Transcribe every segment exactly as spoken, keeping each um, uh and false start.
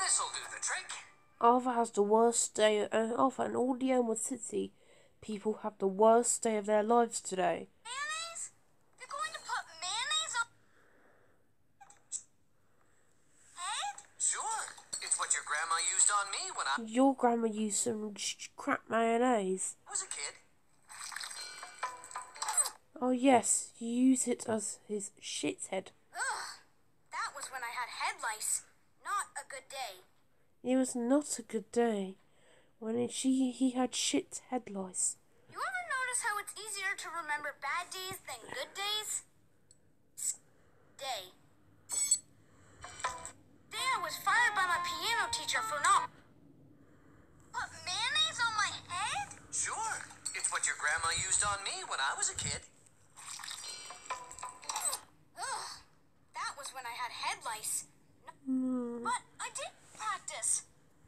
This'll do the trick. Arthur has the worst day, and Arthur and all the Elmwood City people have the worst day of their lives today. Mayonnaise? They're going to put mayonnaise on head? Sure. It's what your grandma used on me when I Your grandma used some sh- crap mayonnaise. was a kid. Oh yes, you use it as his shit head. Ugh. That was when I had head lice. Not a good day. It was not a good day when it, she he had shit head lice. You ever notice how it's easier to remember bad days than good days? Day. Day I was fired by my piano teacher for not put mayonnaise on my head? Sure. It's what your grandma used on me when I was a kid. Ugh. That was when I had head lice. Mm. But I did practice.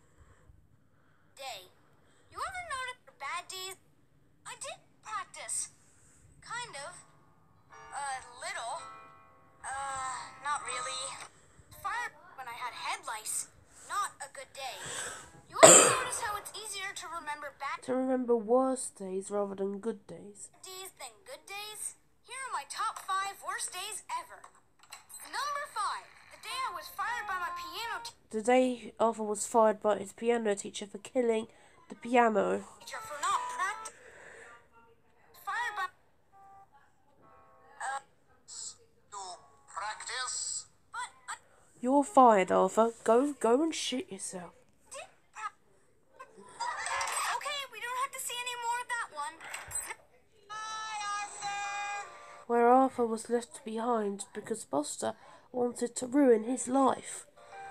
Day. You ever notice for bad days? I did practice. Kind of. A little. Uh, not really. Fired when I had head lice. Not a good day. You ever notice how it's easier to remember bad To remember worse days rather than good days. days than good days? Here are my top five worst days ever. Number five. The day I was fired by my piano The day Arthur was fired by his piano teacher for killing the piano. teacher for not practicing. Fired by. Uh, You practice? but I You're fired, Arthur. Go, go and shit yourself. did. Pra- okay, we don't have to see any more of that one. Bye, Arthur. Where Arthur was left behind because Buster wanted to ruin his life.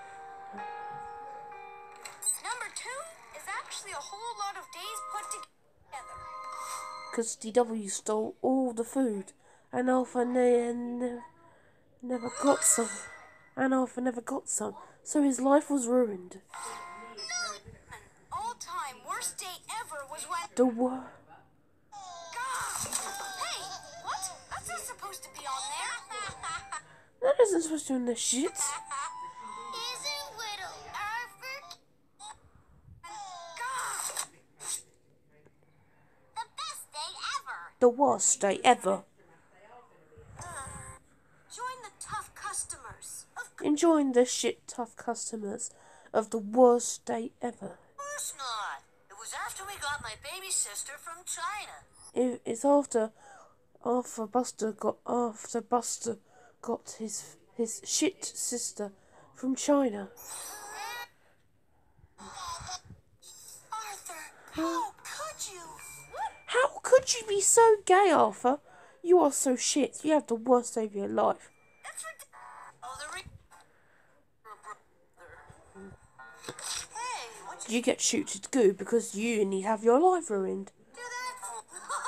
Number two is actually a whole lot of days put together. Because D W stole all the food, and Arthur ne- ne- never got some. And Arthur never got some, so his life was ruined. An all-time worst day ever was when. The wor- God. Hey, what? That's not supposed to be on there. That isn't supposed to be in the shit. Isn't little Arthur? God. The best day ever. The worst day ever. Join the tough customers. Of Enjoying the shit tough customers of the worst day ever. course not. It was after we got my baby sister from China. It- It's after, after Buster got after Buster got his his shit sister from China. Arthur, how could you? What? How could you be so gay, Arthur? You are so shit. You have the worst day of your life. That's ridiculous. Oh, the re- Hey, what you You get shooted goo because you need to have your life ruined. do that for?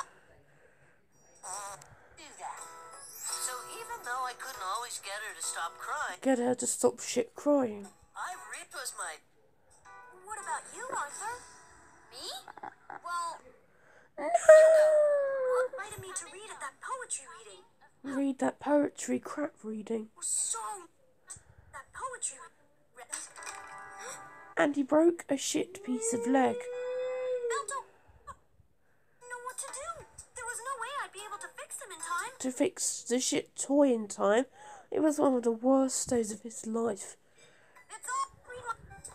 do that. So even though I couldn't always get her to stop crying, Get her to stop shit crying. I repos my What about you, Arthur? Me? Well, No! what invited me to read at that poetry reading? Read that poetry crap reading. Was so that poetry read. And he broke a shit piece of leg. Belto, know what to do. There was no way I'd be able to fix him in time. To fix the shit toy in time. It was one of the worst days of his life. It's all read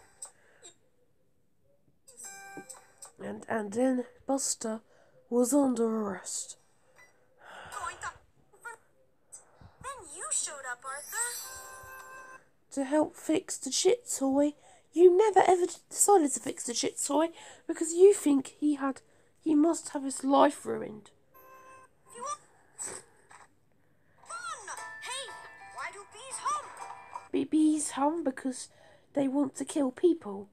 my. And and then Buster was under arrest. Going to. Then you showed up, Arthur. To help fix the shit toy. You never ever decided to fix the shit toy because you think he had he must have his life ruined. If you want. Fun. Hey, why do bees hum? B B's home because they want to kill people.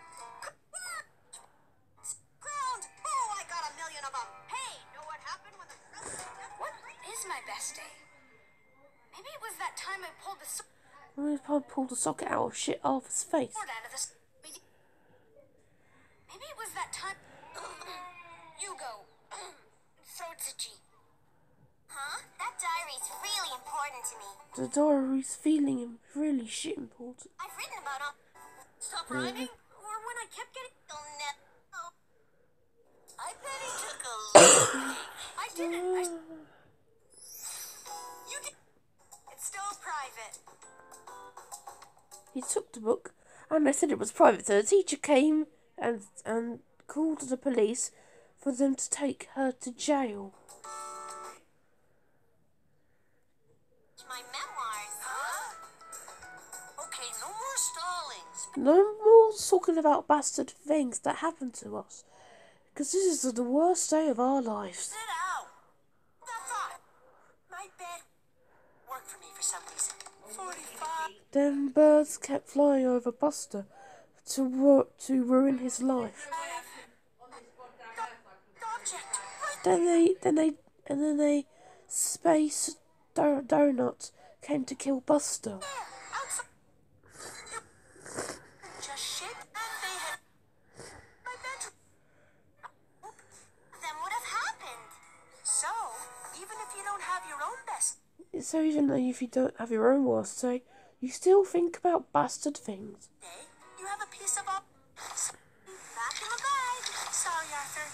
Ground. Oh, I got a million of them. Hey, know what happened when the What is my best day? Maybe it was that time I pulled the sword And he pulled the socket out of shit Arthur's face. out of the. s- Maybe it was that time. You go. Sotsuchi. Huh? That diary's really important to me. The diary's feeling him really shit important. I've written about all. Stop priming, or when I kept getting so net. Oh, I bet he took a little peek. I didn't. I... You did. It's still private. He took the book, and they said it was private. So the teacher came and and called the police for them to take her to jail. My memoirs. Huh? Okay, no more stallings. No more talking about bastard things that happened to us, because this is the worst day of our lives. Sit out. That's all. My bed worked for me for some reason. Forty-five. Then birds kept flying over Buster to ru- to ruin his life. Object. Right Then they then they and then they space do- donut came to kill Buster. there. Outside. Just shit, and they had my bedroom. Then what have happened? So, even if you don't have your own best So even though if you don't have your own worst day, you still think about bastard things. day, you have a piece of all. Back in the bag. Sorry, Arthur.